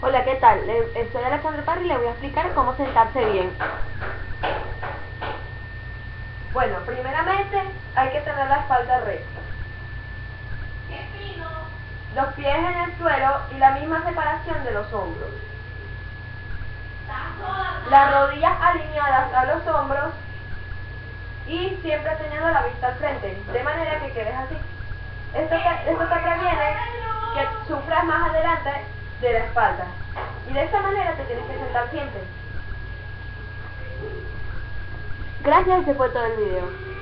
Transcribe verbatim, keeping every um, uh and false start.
Hola, ¿qué tal? Le- Soy Alexandra Parry y le voy a explicar cómo sentarse bien. Bueno, primeramente hay que tener la espalda recta. Los pies en el suelo y la misma separación de los hombros. Las rodillas alineadas a los hombros y siempre teniendo la vista al frente, de manera que quedes así. Esto te, esto te previene que sufras más adelante de la espalda. Y de esta manera te tienes que sentar siempre. Gracias, ese fue todo el video.